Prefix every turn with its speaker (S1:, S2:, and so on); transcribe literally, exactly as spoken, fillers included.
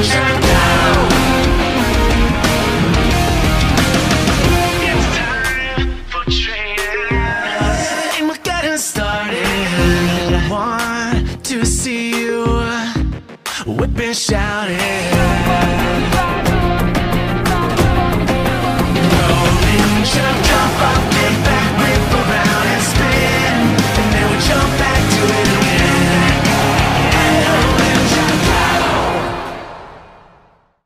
S1: Ninjago. It's time for training, and we're getting started. I want to see you whipping, shouting. Oh, Ninja, jump up.